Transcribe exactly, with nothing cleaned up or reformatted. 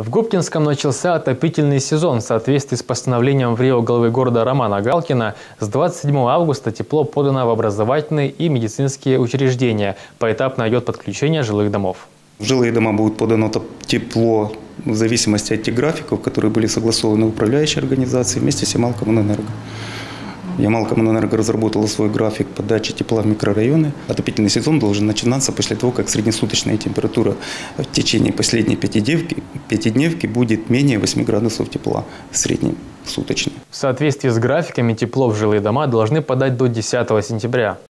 В Губкинском начался отопительный сезон. В соответствии с постановлением в РИО главы города Романа Галкина с двадцать седьмого августа тепло подано в образовательные и медицинские учреждения. Поэтапно идет подключение жилых домов. В жилые дома будет подано тепло в зависимости от тех графиков, которые были согласованы управляющей организацией вместе с Ямал-Коммунэнерго. Ямал-Коммунэнерго разработала свой график подачи тепла в микрорайоны. Отопительный сезон должен начинаться после того, как среднесуточная температура в течение последней пятидневки, пятидневки будет менее восьми градусов тепла среднесуточно. В соответствии с графиками тепло в жилые дома должны подать до десятого сентября.